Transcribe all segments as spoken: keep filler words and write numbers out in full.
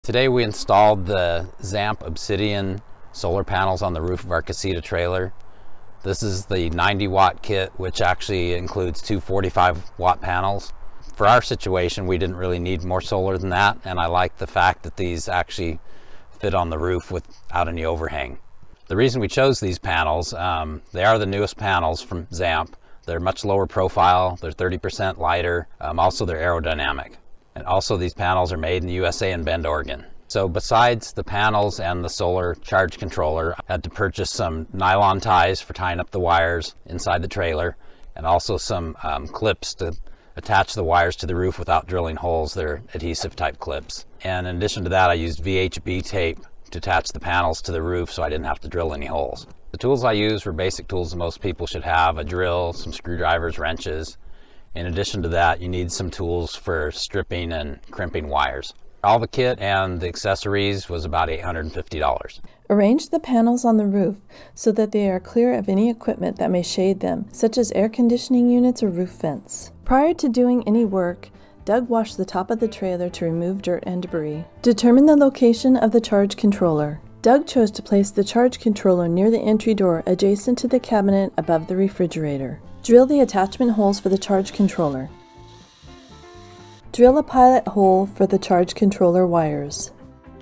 Today we installed the Zamp Obsidian solar panels on the roof of our Casita trailer. This is the ninety watt kit, which actually includes two forty-five watt panels. For our situation, we didn't really need more solar than that, and I like the fact that these actually fit on the roof without any overhang. The reason we chose these panels, um, they are the newest panels from Zamp. They're much lower profile, they're thirty percent lighter, um, also they're aerodynamic. And also these panels are made in the U S A in Bend, Oregon. So besides the panels and the solar charge controller, I had to purchase some nylon ties for tying up the wires inside the trailer, and also some um, clips to attach the wires to the roof without drilling holes. They're adhesive type clips. And in addition to that, I used V H B tape to attach the panels to the roof so I didn't have to drill any holes. The tools I used were basic tools that most people should have: a drill, some screwdrivers, wrenches. In addition to that, you need some tools for stripping and crimping wires. All the kit and the accessories was about eight hundred fifty dollars. Arrange the panels on the roof so that they are clear of any equipment that may shade them, such as air conditioning units or roof vents. Prior to doing any work, Doug washed the top of the trailer to remove dirt and debris. Determine the location of the charge controller. Doug chose to place the charge controller near the entry door adjacent to the cabinet above the refrigerator. Drill the attachment holes for the charge controller. Drill a pilot hole for the charge controller wires.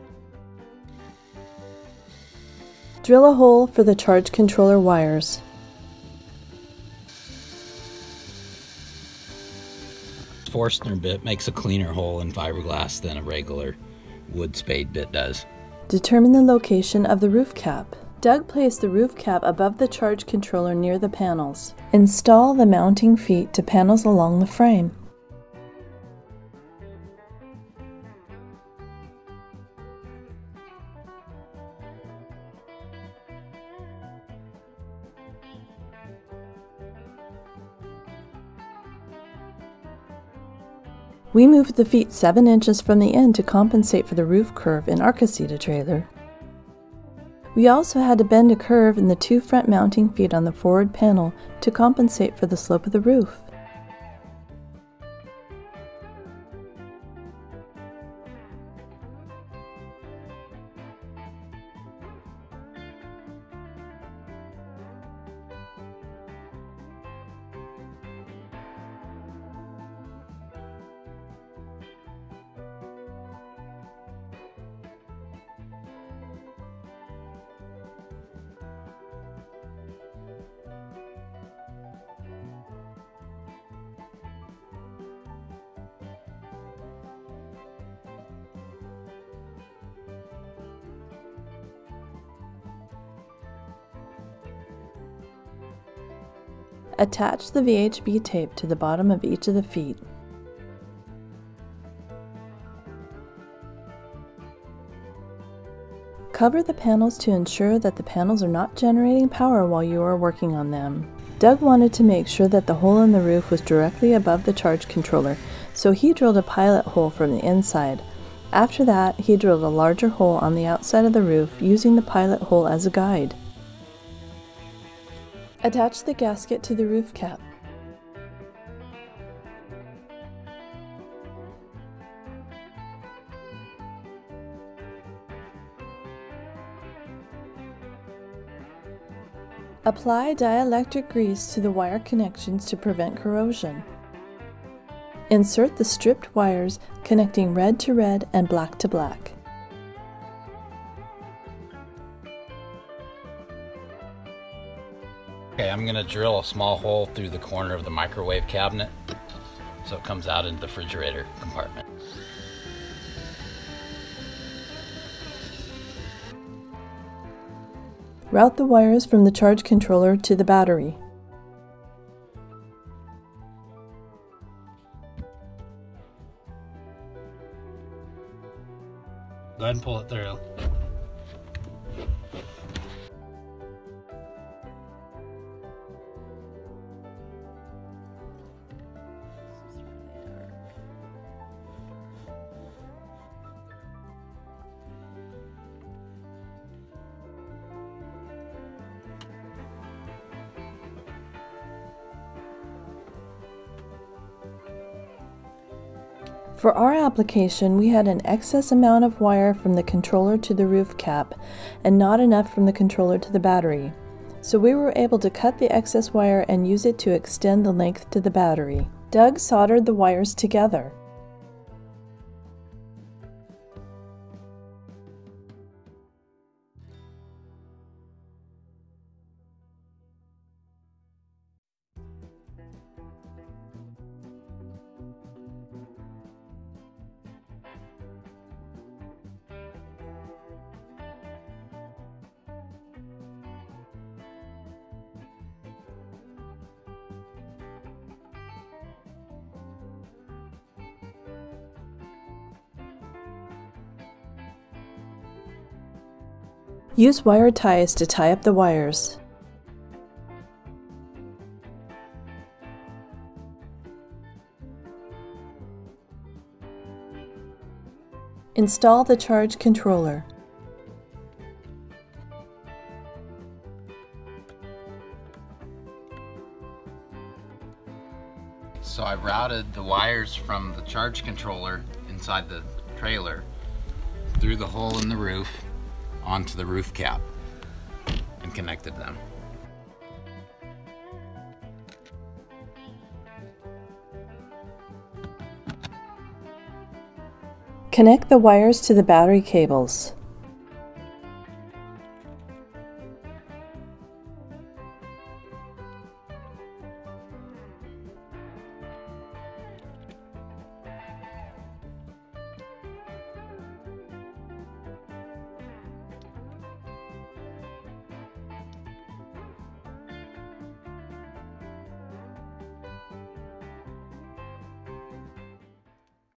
Drill a hole for the charge controller wires. Forstner bit makes a cleaner hole in fiberglass than a regular wood spade bit does. Determine the location of the roof cap. Doug placed the roof cap above the charge controller near the panels. Install the mounting feet to panels along the frame. We moved the feet seven inches from the end to compensate for the roof curve in our Casita trailer. We also had to bend a curve in the two front mounting feet on the forward panel to compensate for the slope of the roof. Attach the V H B tape to the bottom of each of the feet. Cover the panels to ensure that the panels are not generating power while you are working on them. Doug wanted to make sure that the hole in the roof was directly above the charge controller, so he drilled a pilot hole from the inside. After that, he drilled a larger hole on the outside of the roof, using the pilot hole as a guide. Attach the gasket to the roof cap. Apply dielectric grease to the wire connections to prevent corrosion. Insert the stripped wires connecting red to red and black to black. Okay, I'm gonna drill a small hole through the corner of the microwave cabinet so it comes out into the refrigerator compartment. Route the wires from the charge controller to the battery. Go ahead and pull it through. For our application, we had an excess amount of wire from the controller to the roof cap and not enough from the controller to the battery. So we were able to cut the excess wire and use it to extend the length to the battery. Doug soldered the wires together. Use wire ties to tie up the wires. Install the charge controller. So I routed the wires from the charge controller inside the trailer through the hole in the roof onto the roof cap and connected them. Connect the wires to the battery cables.